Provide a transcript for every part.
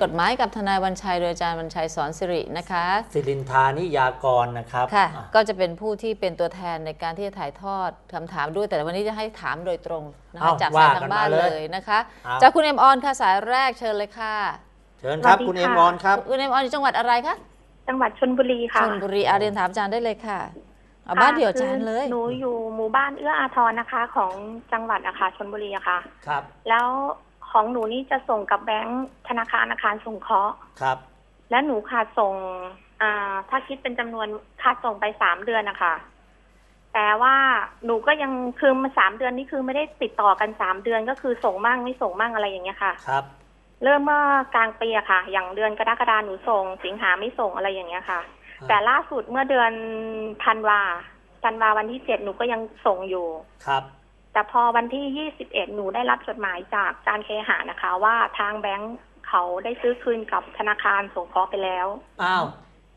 กฎหมายกับทนายวันชัยโดยอาจารย์วันชัยสอนสิรินะคะศิรินทานิยากรนะครับค่ะก็จะเป็นผู้ที่เป็นตัวแทนในการที่จะถ่ายทอดคำถามด้วยแต่วันนี้จะให้ถามโดยตรงนะคะจากสายทางบ้านเลยนะคะจากคุณเอ็มออนค่ะสายแรกเชิญเลยค่ะเชิญครับคุณเอ็มออนครับคุณเอ็มออนอยู่จังหวัดอะไรคะจังหวัดชลบุรีค่ะชลบุรีเรียนถามอาจารย์ได้เลยค่ะเอาบ้านเดี่ยวอาจารย์เลยหนูอยู่หมู่บ้านเอื้ออาทรนะคะของจังหวัดนะคะชลบุรีอะค่ะครับแล้วของหนูนี่จะส่งกับแบงค์ธนาคารอาคารสงเคราะห์ครับและหนูขาดส่งถ้าคิดเป็นจำนวนขาดส่งไป3 เดือนนะคะแต่ว่าหนูก็ยังคือมา3 เดือนนี่คือไม่ได้ติดต่อกัน3 เดือนก็คือส่งมั่งไม่ส่งมั่งอะไรอย่างเงี้ยค่ะครับเริ่มเมื่อกลางปีอะค่ะอย่างเดือนกรกฎาคมหนูส่งสิงหาไม่ส่งอะไรอย่างเงี้ยค่ะแต่ล่าสุดเมื่อเดือนธันวาวันที่7หนูก็ยังส่งอยู่ครับแต่พอวันที่21หนูได้รับจดหมายจากการเคหะนะคะว่าทางแบงค์เขาได้ซื้อคืนกับธนาคารสงเคราะห์ไปแล้วอ้าว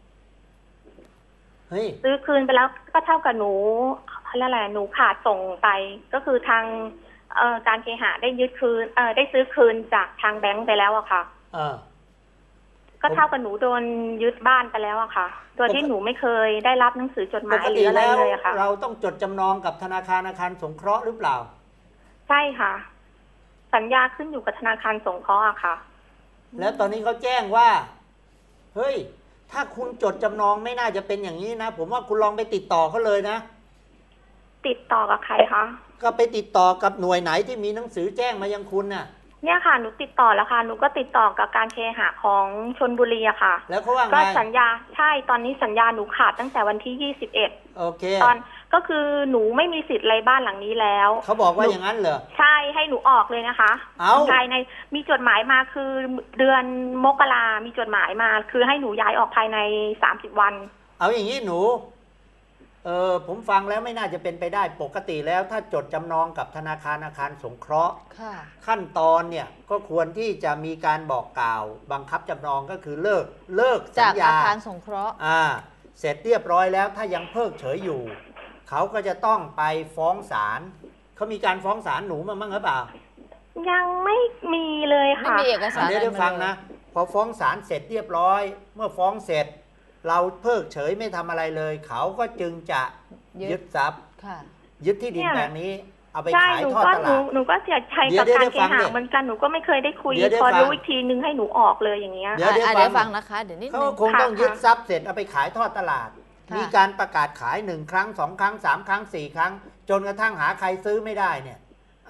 เฮ้ยซื้อคืนไปแล้วก็เท่ากับหนูอะไรหนูขาดส่งไปก็คือทางการเคหะได้ยึดคืนได้ซื้อคืนจากทางแบงค์ไปแล้วอะค่ะก็เท่ากับหนูโดนยึดบ้านไปแล้วอะค่ะโดยที่หนูไม่เคยได้รับหนังสือจดหมายหรืออะไรเลยอะค่ะเราต้องจดจำนองกับธนาคารอาคารสงเคราะห์หรือเปล่าใช่ค่ะสัญญาขึ้นอยู่กับธนาคารสงเคราะห์อะค่ะแล้วตอนนี้เขาแจ้งว่าเฮ้ยถ้าคุณจดจำนองไม่น่าจะเป็นอย่างนี้นะผมว่าคุณลองไปติดต่อเขาเลยนะติดต่อกับใครคะก็ไปติดต่อกับหน่วยไหนที่มีหนังสือแจ้งมายังคุณน่ะเนี่ยค่ะหนูติดต่อแล้วค่ะหนูก็ติดต่อกับการเคหะของชลบุรีอะค่ะแล้วเขาว่าไงก็สัญญาใช่ตอนนี้สัญญาหนูขาดตั้งแต่วันที่21 โอเคตอนก็คือหนูไม่มีสิทธิ์อะไรบ้านหลังนี้แล้วเขาบอกว่าอย่างนั้นเหรอใช่ให้หนูออกเลยนะคะภายในมีจดหมายมาคือเดือนมกรามีจดหมายมาคือให้หนูย้ายออกภายใน30 วันเอาอย่างนี้หนูผมฟังแล้วไม่น่าจะเป็นไปได้ปกติแล้วถ้าจดจำนองกับธนาคารอาคารสงเคราะห์ขั้นตอนเนี่ยก็ควรที่จะมีการบอกกล่าวบังคับจำนองก็คือเลิกสัญญาจากอาคารสงเคราะห์เสร็จเรียบร้อยแล้วถ้ายังเพิกเฉยอยู่เขาก็จะต้องไปฟ้องศาลเขามีการฟ้องศาลหนูมาบ้างหรือเปล่ายังไม่มีเลยค่ะไม่มีเอกสารเดี๋ยวฟังนะพอฟ้องศาลเสร็จเรียบร้อยเมื่อฟ้องเสร็จเราเพิกเฉยไม่ทำอะไรเลยเขาก็จึงจะยึดทรัพย์ยึดที่ดินแปลงนี้เอาไปขายทอดตลาดหนูก็เสียใจกับการเคหะเหมือนกันหนูก็ไม่เคยได้คุยพอรู้อีกทีนึงให้หนูออกเลยอย่างเงี้ยเดี๋ยวฟังนะคะเดี๋ยวนี้เขาคงต้องยึดทรัพย์เสร็จเอาไปขายทอดตลาดมีการประกาศขาย1 ครั้ง2 ครั้ง3 ครั้ง4 ครั้งจนกระทั่งหาใครซื้อไม่ได้เนี่ย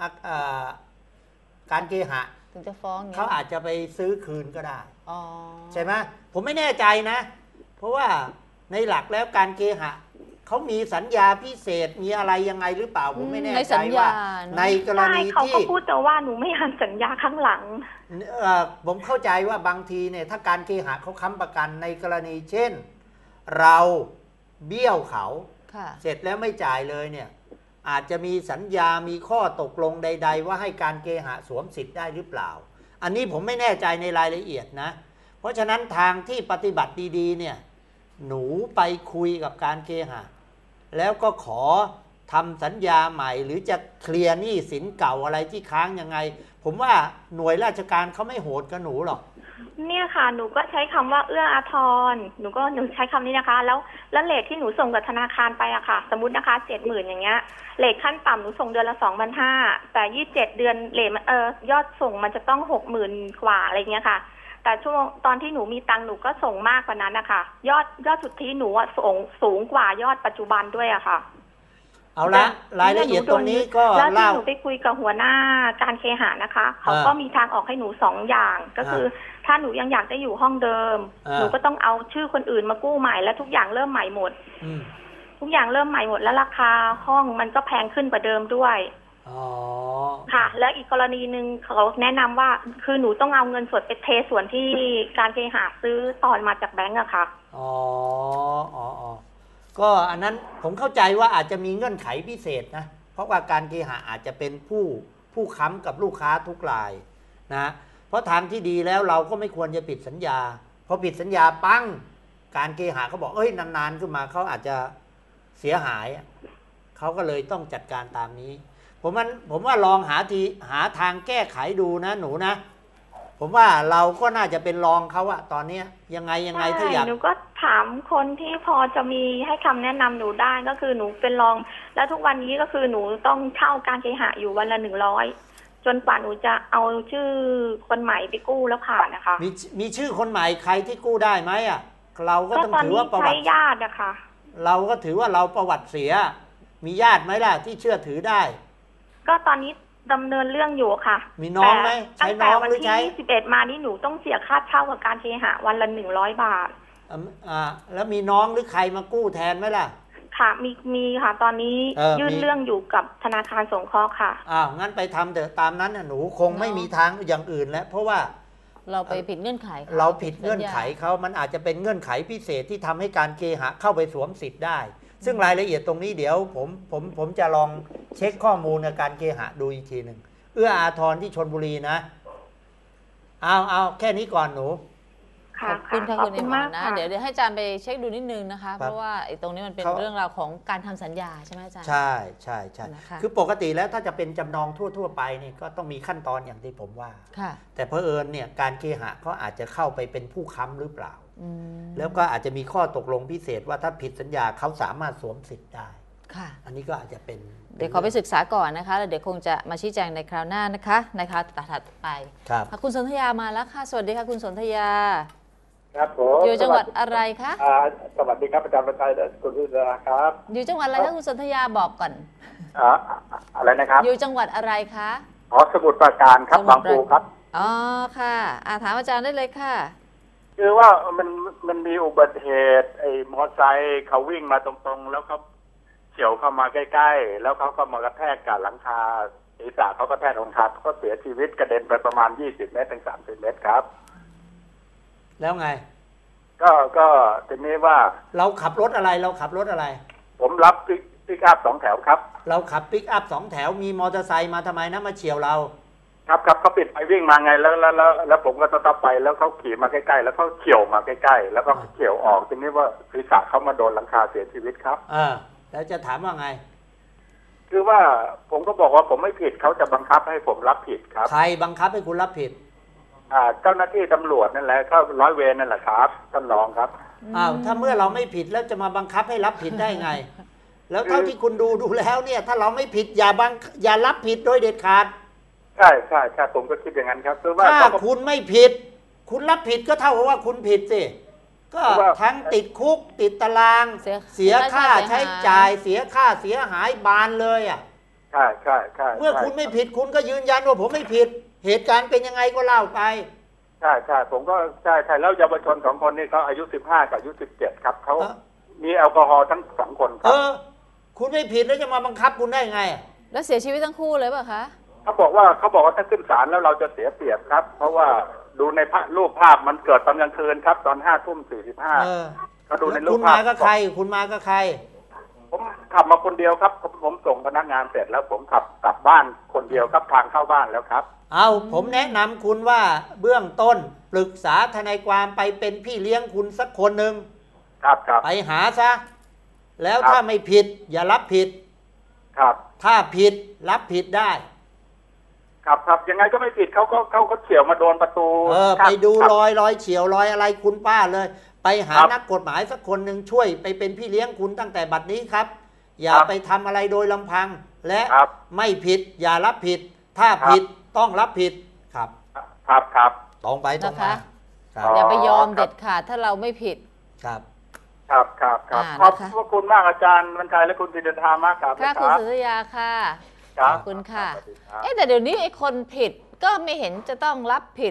การเคหะถึงจะฟ้องเขาอาจจะไปซื้อคืนก็ได้ใช่ไหมผมไม่แน่ใจนะเพราะว่าในหลักแล้วการเคหะเขามีสัญญาพิเศษมีอะไรยังไงหรือเปล่าผมไม่แน่ใจว่าในกรณีที่เขาก็พูดแต่ว่าหนูไม่อ่านสัญญาข้างหลังผมเข้าใจว่าบางทีเนี่ยถ้าการเคหะเขาค้ำประกันในกรณีเช่นเราเบี้ยวเขาเสร็จแล้วไม่จ่ายเลยเนี่ยอาจจะมีสัญญามีข้อตกลงใดๆว่าให้การเคหะสวมสิทธิ์ได้หรือเปล่าอันนี้ผมไม่แน่ใจในรายละเอียดนะเพราะฉะนั้นทางที่ปฏิบัติดีๆเนี่ยหนูไปคุยกับการเคหะแล้วก็ขอทำสัญญาใหม่หรือจะเคลียร์หนี้สินเก่าอะไรที่ค้างยังไงผมว่าหน่วยราชการเขาไม่โหดกับหนูหรอกเนี่ยค่ะหนูก็ใช้คำว่าเอื้ออาทรหนูใช้คำนี้นะคะแล้วเรทที่หนูส่งกับธนาคารไปอะค่ะสมมตินะคะ70,000อย่างเงี้ยเรทขั้นต่ำหนูส่งเดือนละ2,500แต่27 เดือนเรทยอดส่งมันจะต้อง60,000 กว่าอะไรเงี้ยค่ะแต่ช่วงตอนที่หนูมีตังค์หนูก็ส่งมากกว่านั้นนะคะยอดสุทธิหนูส่งสูงกว่ายอดปัจจุบันด้วยอะค่ะเอาละรายละเอียดตรงนี้ก็แล้วที่หนูไปคุยกับหัวหน้าการเคหะนะคะเขาก็มีทางออกให้หนู2 อย่างก็คือถ้าหนูยังอยากจะอยู่ห้องเดิมหนูก็ต้องเอาชื่อคนอื่นมากู้ใหม่และทุกอย่างเริ่มใหม่หมดทุกอย่างเริ่มใหม่หมดแล้วราคาห้องมันก็แพงขึ้นกว่าเดิมด้วยค่ะแล้วอีกกรณีหนึ่งเขาแนะนำว่าคือหนูต้องเอาเงินสดไปเทส่วนที่การเคหะซื้อตอนมาจากแบงก์อะค่ะก็อันนั้นผมเข้าใจว่าอาจจะมีเงื่อนไขพิเศษนะเพราะว่าการเคหะอาจจะเป็นผู้ค้ำกับลูกค้าทุกรายนะเพราะทางที่ดีแล้วเราก็ไม่ควรจะปิดสัญญาพอปิดสัญญาปั้งการเคหะเขาบอกนานๆขึ้นมาเขาอาจจะเสียหายเขาก็เลยต้องจัดการตามนี้ผมว่าลองหาทางแก้ไขดูนะหนูนะผมว่าเราก็น่าจะเป็นรองเขาอะตอนเนี้ยยังไงถ้าอยากหนูก็ถามคนที่พอจะมีให้คำแนะนำหนูได้ก็คือหนูเป็นรองแล้วทุกวันนี้ก็คือหนูต้องเช่าการเคหะอยู่วันละ100จนกว่าหนูจะเอาชื่อคนใหม่ไปกู้แล้วผ่านนะคะมีชื่อคนใหม่ใครที่กู้ได้ไหมอะเราก็ต้องถือว่าประวัติใช้ญาตินะคะเราก็ถือว่าเราประวัติเสียมีญาติไหมล่ะที่เชื่อถือได้ก็ตอนนี้ดำเนินเรื่องอยู่ค่ะมีน้องไหมใช้น้องหรือใช้ตั้งแต่วันที่21มานี่หนูต้องเสียค่าเช่ากับการเคหะวันละ100 บาทแล้วมีน้องหรือใครมากู้แทนไหมล่ะค่ะมีค่ะตอนนี้ยื่นเรื่องอยู่กับธนาคารสงเคราะห์ค่ะงั้นไปทำเถอะตามนั้นหนูคงไม่มีทางอย่างอื่นแล้วเพราะว่าเราไปผิดเงื่อนไขเราผิดเงื่อนไขเขามันอาจจะเป็นเงื่อนไขพิเศษที่ทำให้การเคหะเข้าไปสวมสิทธิ์ได้ซึ่งรายละเอียดตรงนี้เดี๋ยวผมจะลองเช็คข้อมูลในการเคหะดูอีกทีหนึ่งเอื้ออาทรที่ชลบุรีนะเอาแค่นี้ก่อนหนูขอบคุณค่ะคุณเอ็มนะเดี๋ยวให้อาจารย์ไปเช็คดูนิดนึงนะคะเพราะว่าไอ้ตรงนี้มันเป็นเรื่องราวของการทำสัญญาใช่ไหมอาจารย์ใช่คือปกติแล้วถ้าจะเป็นจำนองทั่วไปนี่ก็ต้องมีขั้นตอนอย่างที่ผมว่าแต่เผอิญเนี่ยการเคหะเขาอาจจะเข้าไปเป็นผู้ค้ำหรือเปล่าแล้วก็อาจจะมีข้อตกลงพิเศษว่าถ้าผิดสัญญาเขาสามารถสวมสิทธิ์ได้อันนี้ก็อาจจะเป็นเดี๋ยวขอไปศึกษาก่อนนะคะแล้วเดี๋ยวคงจะมาชี้แจงในคราวหน้านะคะในคราวถัดไปคุณสนธยามาแล้วค่ะสวัสดีค่ะคุณสนธยาครับผมอยู่จังหวัดอะไรคะสวัสดีครับอาจารย์บรรชัยและคุณวิศราครับอยู่จังหวัดอะไรคะคุณสนธยาบอกก่อนอะไรนะครับอยู่จังหวัดอะไรคะสมุทรปราการครับบางปูครับค่ะถามอาจารย์ได้เลยค่ะคือว่ามันมีอุบัติเหตุไอ้มอเตอร์ไซค์เขาวิ่งมาตรงๆแล้วเขาเฉี่ยวเข้ามาใกล้ๆแล้วเขาก็มากระแทกกับหลังคาศีรษะเขาก็แทกหลังคาเขาเสียชีวิตกระเด็นไปประมาณ20 เมตรถึง30 เมตรครับแล้วไงก็ทีนี้ว่าเราขับรถอะไรผมรับปิกอัพ2 แถวครับเราขับปิกอัพ2 แถวมีมอเตอร์ไซค์มาทำไมนะมาเฉี่ยวเราครับเขาปิดไฟวิ่งมาไงแล้วผมก็สต็อปไปแล้วเขาขี่มาใกล้ๆแล้วเขาเฉี่ยวมาใกล้ๆแล้วก็เฉี่ยวออกทีนี้ว่าศีรษะเขามาโดนหลังคาเสียชีวิตครับแล้วจะถามว่าไงคือว่าผมก็บอกว่าผมไม่ผิดเขาจะบังคับให้ผมรับผิดครับใครบังคับให้คุณรับผิดเจ้าหน้าที่ตำรวจนั่นแหละก็ร้อยเวรนั่นแหละครับท่านรองครับถ้าเมื่อเราไม่ผิดแล้วจะมาบังคับให้รับผิดได้ไงแล้วเท่าที่คุณดูแล้วเนี่ยถ้าเราไม่ผิดอย่ารับผิดโดยเด็ดขาดใช่ผมก็คิดอย่างนั้นครับคือว่าถ้าคุณไม่ผิดคุณรับผิดก็เท่ากับว่าคุณผิดสิก็ทั้งติดคุกติดตารางเสียค่าใช้จ่ายเสียค่าเสียหายบานเลยใช่เมื่อคุณไม่ผิดคุณก็ยืนยันว่าผมไม่ผิดเหตุการณ์เป็นยังไงก็เล่าไปใช่ผมก็ใช่แล้วเยาวชน2 คนนี่เขาอายุ15กับอายุ17ครับเขามีแอลกอฮอล์ทั้ง2 คนครับคุณไม่ผิดแล้วจะมาบังคับคุณได้ไงแล้วเสียชีวิตทั้งคู่เลยเปล่าคะเขาบอกว่าถ้าขึ้นศาลแล้วเราจะเสียเปรียบครับเพราะว่าดูในรูปภาพมันเกิดตอนกลางคืนครับตอน5:45ก็ดูในรูปภาพคุณมาก็ใครผมขับมาคนเดียวครับผมส่งพนักงานเสร็จแล้วผมขับกลับบ้านคนเดียวครับทางเข้าบ้านแล้วครับผมแนะนำคุณว่าเบื้องต้นปรึกษาทนายความไปเป็นพี่เลี้ยงคุณสักคนหนึ่งครับไปหาซะแล้วถ้าไม่ผิดอย่ารับผิดครับถ้าผิดรับผิดได้ครับยังไงก็ไม่ผิดเขาเฉี่ยวมาโดนประตูไปดูรอยเฉี่ยวรอยอะไรคุณป้าเลยไปหานักกฎหมายสักคนหนึ่งช่วยไปเป็นพี่เลี้ยงคุณตั้งแต่บัดนี้ครับอย่าไปทำอะไรโดยลำพังและไม่ผิดอย่ารับผิดถ้าผิดต้องรับผิดครับตรงไปตรงมาอย่าไปยอมเด็ดขาดถ้าเราไม่ผิดครับขอบคุณมากอาจารย์บรรชัยและคุณศิริธามากครับค่ะคุณสุริยาค่ะขอบคุณค่ะแต่เดี๋ยวนี้ไอ้คนผิดก็ไม่เห็นจะต้องรับผิด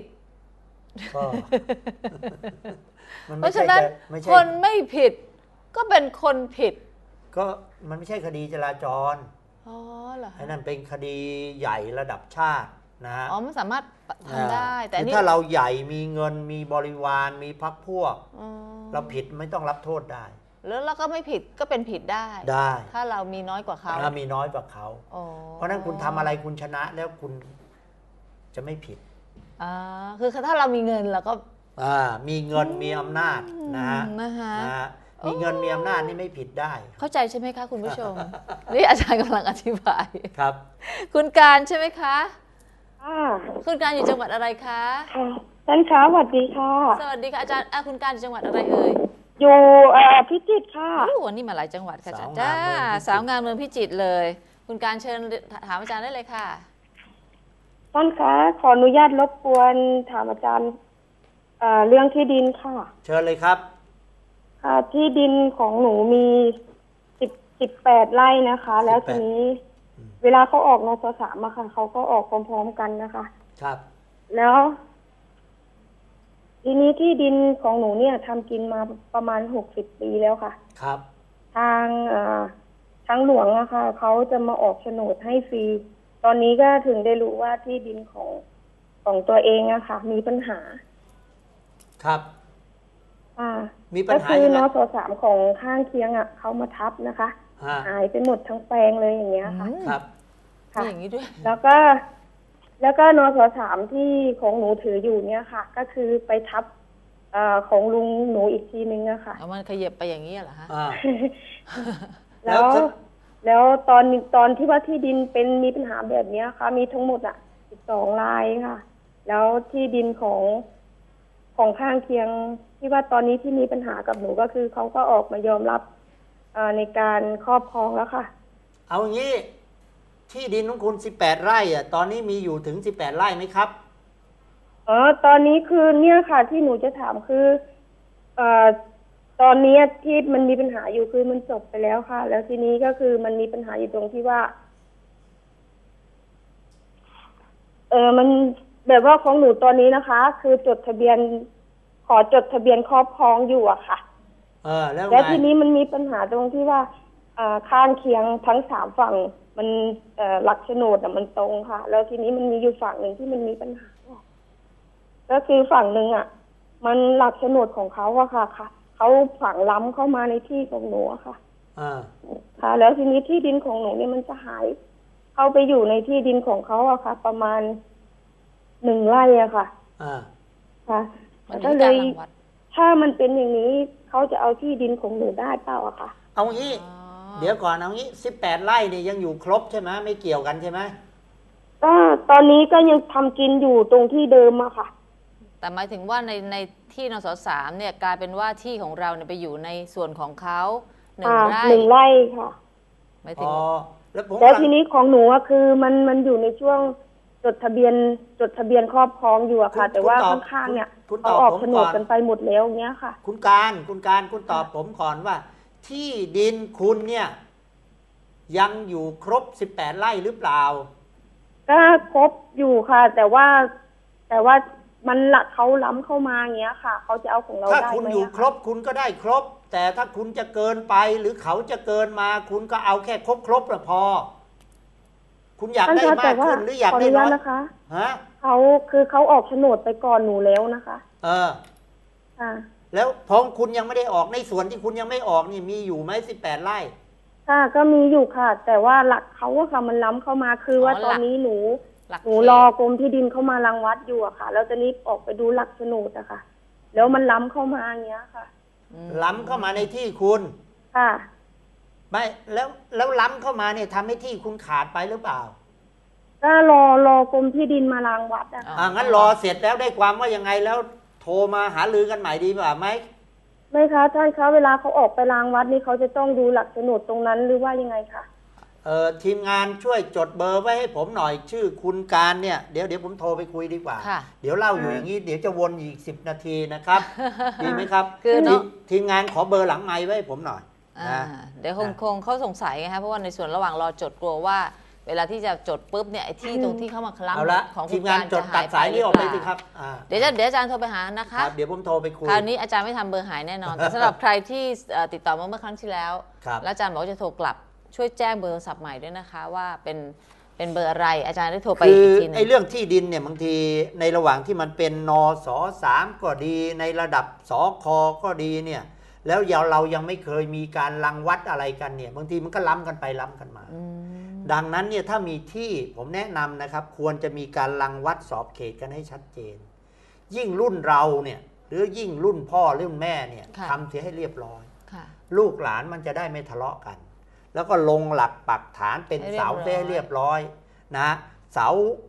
เพราะฉะนั้นคนไม่ผิดก็เป็นคนผิดก็มันไม่ใช่คดีจราจรเหรอไอ้นั่นเป็นคดีใหญ่ระดับชาตินะฮะมันสามารถทำได้แต่ถ้าเราใหญ่มีเงินมีบริวารมีพรรคพวกเราผิดไม่ต้องรับโทษได้แล้วเราก็ไม่ผิดก็เป็นผิดได้ถ้าเรามีน้อยกว่าเขาถ้ามีน้อยกว่าเขาเพราะนั้นคุณทำอะไรคุณชนะแล้วคุณจะไม่ผิดคือถ้าเรามีเงินเราก็มีเงินมีอำนาจนะฮะมีเงินมีอำนาจนี่ไม่ผิดได้เข้าใจใช่ไหมคะคุณผู้ชมนี่อาจารย์กำลังอธิบายครับคุณการใช่ไหมคะคุณการอยู่จังหวัดอะไรคะค่ะท่านคะสวัสดีค่ะสวัสดีค่ะอาจารย์คุณการอยู่จังหวัดอะไรเอ่ยอยู่พิจิตรค่ะวันนี้มาหลายจังหวัดค่ะจ้าสาวงามเมืองพิจิตรเลยคุณการเชิญถามอาจารย์ได้เลยค่ะท่านคะขออนุญาตรบกวนถามอาจารย์เรื่องที่ดินค่ะเชิญเลยครับที่ดินของหนูมี18 ไร่นะคะแล้วทีนี้เวลาเขาออกนสสามอะค่ะเขาก็ออกพร้อมๆกันนะคะครับแล้วทีนี้ที่ดินของหนูเนี่ยทำกินมาประมาณ60 ปีแล้วค่ะครับทางหลวงอะค่ะเขาจะมาออกโฉนดให้ฟรีตอนนี้ก็ถึงได้รู้ว่าที่ดินของตัวเองอะค่ะมีปัญหาครับมีปัญหาก็คือนสสามของข้างเคียงอะเขามาทับนะคะหายไปหมดทั้งแปลงเลยอย่างเงี้ยค่ะครับค่ะอย่างนี้ด้วยแล้วก็นสสามที่ของหนูถืออยู่เนี่ยค่ะก็คือไปทับของลุงหนูอีกทีนึงอะค่ะมันขยับไปอย่างนี้เหรอฮะแล้วตอนที่ว่าที่ดินมีปัญหาแบบนี้ค่ะมีทั้งหมด12 รายค่ะแล้วที่ดินของข้างเคียงที่ว่าตอนนี้ที่มีปัญหากับหนูก็คือเขาก็ออกมายอมรับในการครอบครองแล้วค่ะเอางี้ที่ดินของคุณ18 ไร่อ่ะตอนนี้มีอยู่ถึง18 ไร่ไหมครับตอนนี้คือเนี่ยค่ะที่หนูจะถามคือตอนนี้ที่มันมีปัญหาอยู่คือมันจบไปแล้วค่ะแล้วทีนี้ก็คือมันมีปัญหาอยู่ตรงที่ว่ามันแบบว่าของหนูตอนนี้นะคะคือขอจดทะเบียนครอบครองอยู่อะค่ะแล้วทีนี้มันมีปัญหาตรงที่ว่าข้างเคียงทั้ง3 ฝั่งมันหลักโฉนดมันตรงค่ะแล้วทีนี้มันมีอยู่ฝั่งหนึ่งที่มันมีปัญหาก็คือฝั่งหนึ่งมันหลักโฉนดของเขาอะค่ะเขาฝังล้ำเข้ามาในที่ของหนูอะค่ะค่ะแล้วทีนี้ที่ดินของหนูเนี่ยมันจะหายเข้าไปอยู่ในที่ดินของเขาอะค่ะประมาณ1 ไร่อะค่ะค่ะก็เลยถ้ามันเป็นอย่างนี้เขาจะเอาที่ดินของหนูได้เปล่าอะค่ะเอางี้เดี๋ยวก่อนเอางี้18 ไร่นี่ยังอยู่ครบใช่ไหมไม่เกี่ยวกันใช่ไหมก็ตอนนี้ก็ยังทำกินอยู่ตรงที่เดิมอะค่ะแต่หมายถึงว่าในที่นสสามเนี่ยกลายเป็นว่าที่ของเราเนี่ยไปอยู่ในส่วนของเขา1 ไร่ 1 ไร่ค่ะหมายถึงแล้วทีนี้ของหนูอะคือมันอยู่ในช่วงจดทะเบียนครอบครองอยู่อะค่ะแต่ว่าข้างๆเนี่ยเขาออกโฉนดกันไปหมดแล้วเงี้ยค่ะคุณการคุณตอบผมก่อนว่าที่ดินคุณเนี่ยยังอยู่ครบ18 ไร่หรือเปล่าก็ครบอยู่ค่ะแต่ว่ามันหลักเขาล้ำเข้ามาอย่างเงี้ยค่ะเขาจะเอาของเราได้ไหมถ้าคุณอยู่ครบคุณก็ได้ครบแต่ถ้าคุณจะเกินไปหรือเขาจะเกินมาคุณก็เอาแค่ครบละพอคุณอยากได้มากขึ้นหรืออยากได้น้อยนะคะเขาออกโฉนดไปก่อนหนูแล้วนะคะแล้วพอคุณยังไม่ได้ออกในส่วนที่คุณยังไม่ออกนี่มีอยู่ไหม18 ไร่ค่ะก็มีอยู่ค่ะแต่ว่าหลักเขาอะค่ะมันล้ำเข้ามาคือว่าตอนนี้หนูรอกรมที่ดินเข้ามารังวัดอยู่อะค่ะแล้วตอนนี้ออกไปดูหลักโฉนดอะค่ะแล้วมันล้ำเข้ามาอย่างเงี้ยค่ะล้ำเข้ามาในที่คุณค่ะไม่แล้วล้ำเข้ามาเนี่ยทำให้ที่คุณขาดไปหรือเปล่าก็รอกรมที่ดินมารังวัดอะค่ะงั้นรอเสร็จแล้วได้ความว่ายังไงแล้วโทรมาหารือกันใหม่ดีกว่าไหมไม่คะท่านคะเวลาเขาออกไปรางวัดนี่เขาจะต้องดูหลักโฉนดตรงนั้นหรือว่ายังไงคะทีมงานช่วยจดเบอร์ไว้ให้ผมหน่อยชื่อคุณการเนี่ยเดี๋ยวผมโทรไปคุยดีกว่าเดี๋ยวเล่าอยู่อย่างนี้เดี๋ยวจะวนอีก10 นาทีนะครับดีไหมครับคือทีมงานขอเบอร์หลังไมค์ไว้ให้ผมหน่อยเดี๋ยวคงเขาสงสัยไงคะเพราะว่าในส่วนระหว่างรอจดกลัวว่าเวลาที่จะจดปุ๊บเนี่ยไอ้ที่ตรงที่เข้ามาคล้ำของทีมงานจดตัดสายนี้ออกไปสิครับเดี๋ยวอาจารย์โทรไปหานะคะเดี๋ยวผมโทรไปคุยคราวนี้อาจารย์ไม่ทำเบอร์หายแน่นอนแต่สำหรับใครที่ติดต่อมาเมื่อครั้งที่แล้วแล้วอาจารย์บอกจะโทรกลับช่วยแจ้งเบอร์โทรศัพท์ใหม่ด้วยนะคะว่าเป็นเบอร์อะไรอาจารย์ได้โทรไปอีกทีนึงไอ้เรื่องที่ดินเนี่ยบางทีในระหว่างที่มันเป็นนส3ก็ดีในระดับสคก็ดีเนี่ยแล้วเรายังไม่เคยมีการรังวัดอะไรกันเนี่ยบางทีมันก็ล้ำกันไปล้ำกันมาดังนั้นเนี่ยถ้ามีที่ผมแนะนำนะครับควรจะมีการรังวัดสอบเขตกันให้ชัดเจนยิ่งรุ่นเราเนี่ยหรือยิ่งรุ่นพ่อรุ่นแม่เนี่ยทำเสียให้เรียบร้อยลูกหลานมันจะได้ไม่ทะเลาะกันแล้วก็ลงหลักปักฐานเป็นเสาเรียบร้อยนะเสา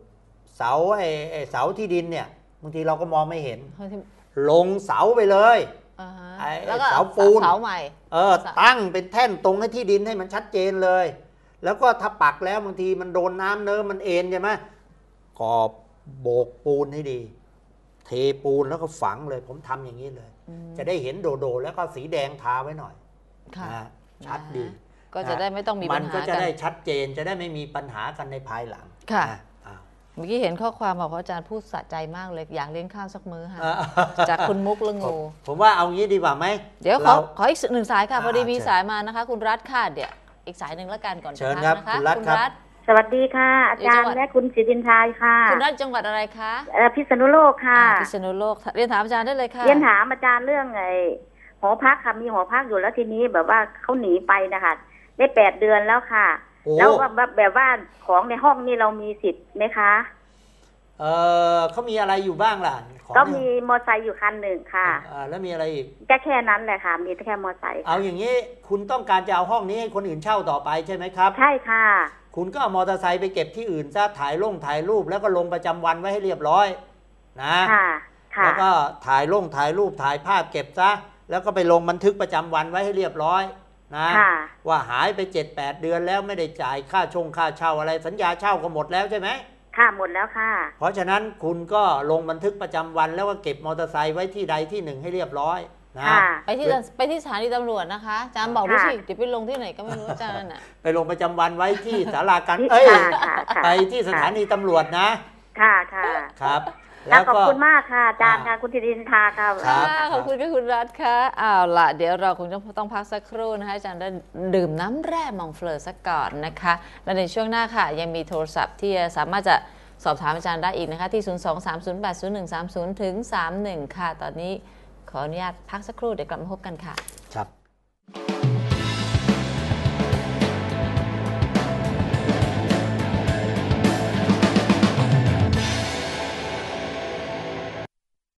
เสาเสาที่ดินเนี่ยบางทีเราก็มองไม่เห็นลงเสาไปเลยแล้วก็เสาปูนเสาใหม่ตั้งเป็นแท่นตรงให้ที่ดินให้มันชัดเจนเลยแล้วก็ถ้าปักแล้วบางทีมันโดนน้ำเนิ้มมันเอ็นใช่ไหมก็โบกปูนให้ดีเทปูนแล้วก็ฝังเลยผมทำอย่างนี้เลยจะได้เห็นโดแล้วก็สีแดงทาไว้หน่อยชัดดีก็จะได้ไม่ต้องมีปัญหากันมันก็จะได้ชัดเจนจะได้ไม่มีปัญหากันในภายหลังค่ะเมื่อกี้เห็นข้อความบอกว่าอาจารย์พูดสะใจมากเลยอยากเลี้ยงข้าวสักมื้อค่ะจากคุณมุกละงูผมว่าเอางี้ดีกว่าไหมเดี๋ยวขออีกหนึ่งสายค่ะพอดีมีสายมานะคะคุณรัฐค่ะเดี๋ยวอีกสายหนึ่งแล้วกันก่อนเชิญครับคุณรัฐครับสวัสดีค่ะอาจารย์และคุณศิรินทายค่ะคุณรัฐจังหวัดอะไรคะพิษณุโลกค่ะพิษณุโลกเรียนถามอาจารย์ได้เลยค่ะเรียนถามอาจารย์เรื่องไอ้หอพักค่ะมีหอพักอยู่แล้วทีนี้แบบว่าเขาหนีไปนะคะได้8 เดือนแล้วค่ะแล้วแบบว่าของในห้องนี่เรามีสิทธิ์ไหมคะเขามีอะไรอยู่บ้างล่ะก็มีมอไซค์อยู่คันหนึ่งค่ะแล้วมีอะไรอีกแค่นั้นแหละค่ะมีแค่มอไซค์เอาอย่างนี้คุณต้องการจะเอาห้องนี้ให้คนอื่นเช่าต่อไปใช่ไหมครับใช่ค่ะคุณก็เอามอเตอร์ไซค์ไปเก็บที่อื่นซะถ่ายรูปแล้วก็ลงประจำวันไว้ให้เรียบร้อยนะแล้วก็ถ่ายรูปถ่ายภาพเก็บซะแล้วก็ไปลงบันทึกประจำวันไว้ให้เรียบร้อยนะว่าหายไป 7-8 เดือนแล้วไม่ได้จ่ายค่าเช่าอะไรสัญญาเช่าก็หมดแล้วใช่ไหมค่ะหมดแล้วค่ะเพราะฉะนั้นคุณก็ลงบันทึกประจำวันแล้วก็เก็บมอเตอร์ไซค์ไว้ที่ใดที่หนึ่งให้เรียบร้อยนะไปที่สถานีตำรวจนะคะอาจารย์บอกด้วยสิเดี๋ยวไปลงที่ไหนก็ไม่รู้อาจารย์ไปลงประจำวันไว้ที่ศาลาการไปที่สถานีตำรวจนะค่ะครับแล้วขอบคุณมากค่ะอาจารย์ค่ะคุณธีรินทาค่ะขอบคุณคุณรัฐค่ะเอาล่ะเดี๋ยวเราคงต้องพักสักครู่นะคะอาจารย์ได้ดื่มน้ำแร่มองเฟลอสักก่อนนะคะและในช่วงหน้าค่ะยังมีโทรศัพท์ที่สามารถจะสอบถามอาจารย์ได้อีกนะคะที่ 023080130 ถึง 31 ค่ะตอนนี้ขออนุญาตพักสักครู่เดี๋ยวกลับมาพบกันค่ะครับ